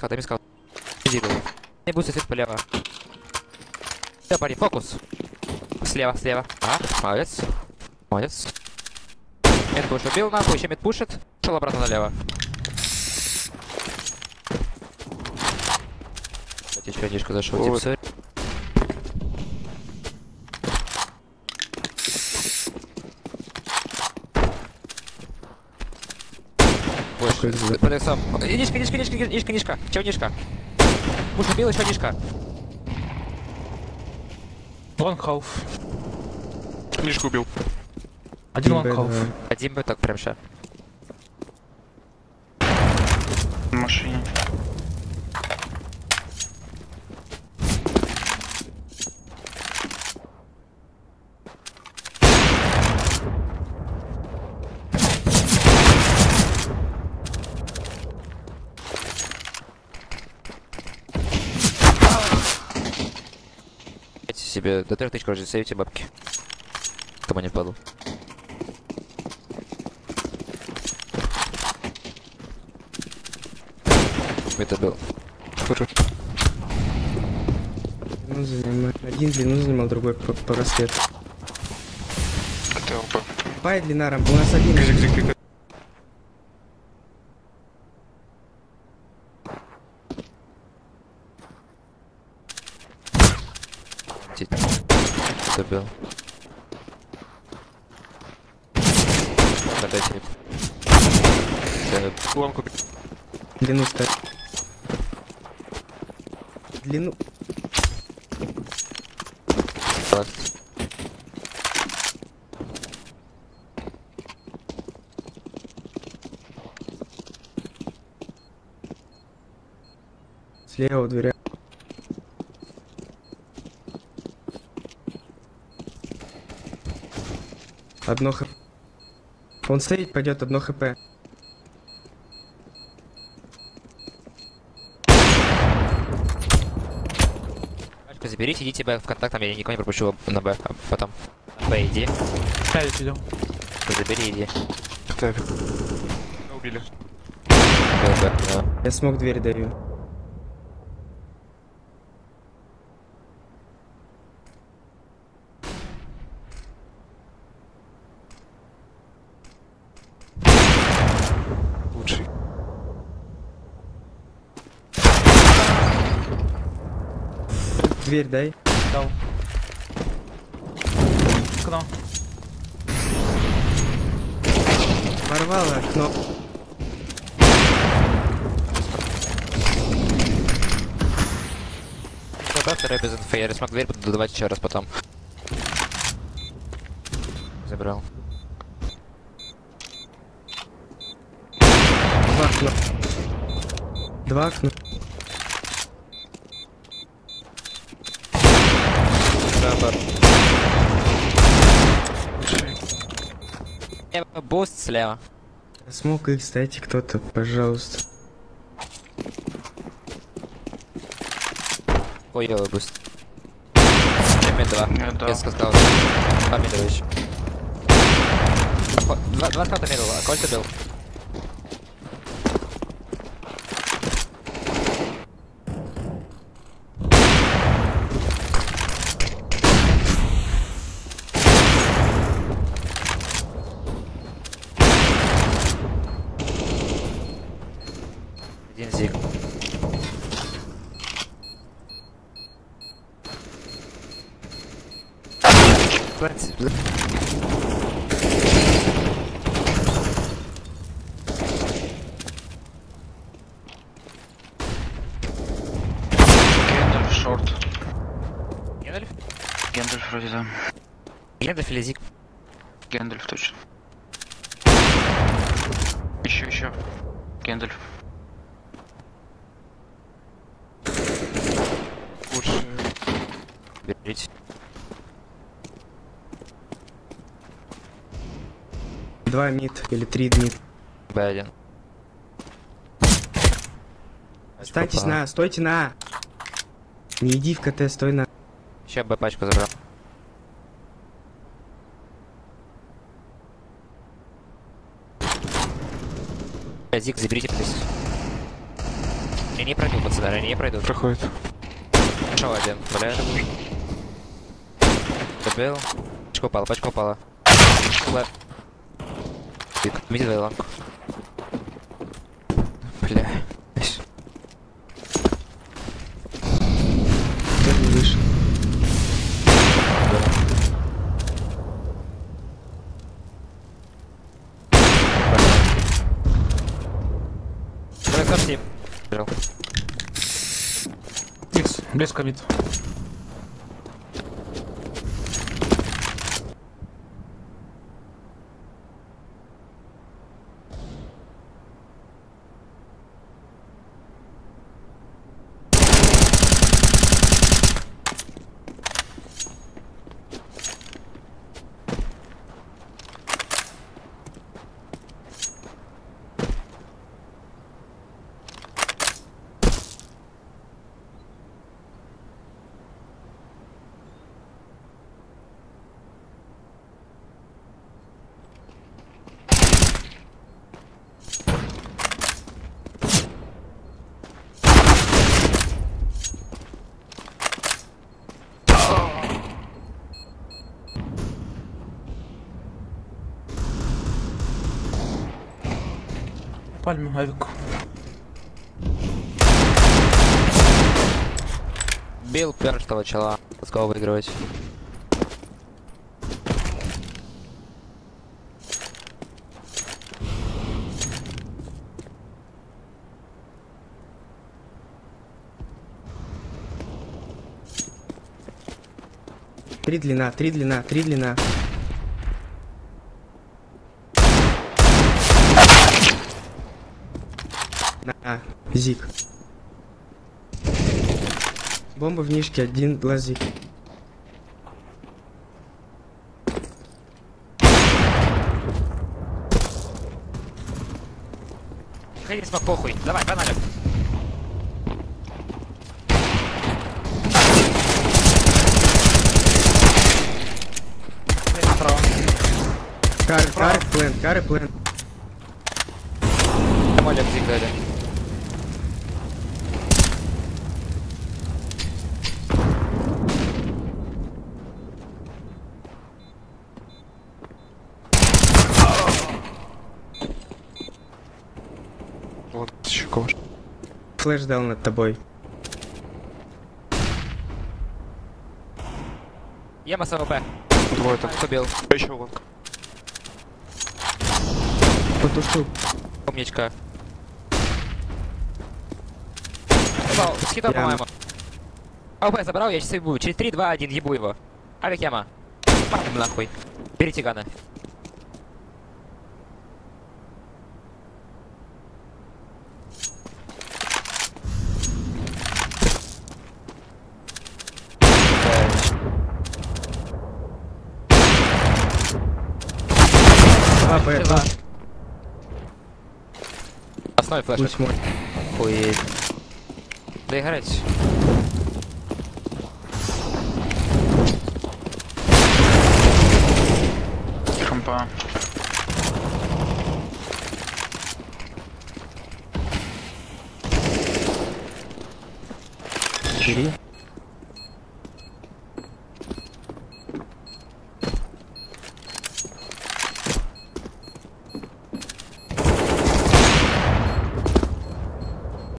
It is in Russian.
дай мискал. Не будет свет полево. Все, парень, фокус. Слева, слева. А, молодец. Молодец. Медпуш убил, нахуй, еще медпушит. Шел обратно налево. Кстати, еще однишко зашел, тип, сори. Больше. Нишка. Чего нишка? Пуш убил, еще нишка. One half. Книжку убил. Один one half. Один бы так прям ща. В машине. Себе до 3000, короче, сейвите бабки. Кому не падал. Это был. Длину занимал. Один длину занимал, другой по рассвету. КТЛП. Пай длина рампа, у нас один. Добил. Дайте. Ломку. Длину ставь. Длину. Слева у дверя. Одно хп. Он стоит, пойдет одно хп. Заберите, идите в контакт, там я никого не пропущу на Б, а потом на Б иди. Ставить идем. Забери, иди. КТЛП. Убили. Б, да. Я смог дверь даю. Лучший. Дверь дай. Дал. Окно. Порвало окно. Да, второй без инфы. Я смог дверь, буду додавать еще раз потом. Забрал. Два окна. Два окна. Буст слева. Смог их дайте кто-то, пожалуйста. Хуёвый буст. Мид 2. Да. Я сказал. Помидорович. Два скаута мидл, а Кольт убил. Один зиг. Гендальф шорт. Гендальф? Гендальф вроде да. Гендальф или зиг? Гендальф точно. Еще. Гендальф. Лучше. Берите. Два мид или три мид. Б1. Останьтесь на, стойте на. Не иди в КТ, стой на. Еще Б пачку забрал. Зиг, заберите, плиз. Я не пройду, пацаны, они не пройдут. Проходит. Шел один, блядь. Добил. Пачка упала. Видит ланку. Бля. Я не вышел. Давай сам бежал. Икс, близко мид. Пальму, авик. Бил перстого чела. Пускал выигрывать. Три длина, три длина, три длина. На, зик. Бомба в нишке, один глазик. Харизма, похуй. Давай, погнали. Справа. Кар плен. Молик зиг дали. Вот, щекош. Флэш дал над тобой. Ема с АВП. Двое там. Убил. Еще лонг. Потушил. Умничка. Вау, с хитом, Прям. по-моему. АВП забрал, я сейчас ебу. Через 3, 2, 1, ебу его. Авик Яма. Пам, нахуй. Берите гана. А, Б. Основной флеш. Пусть мой. Охуеть. Доиграть. Компа. Бери.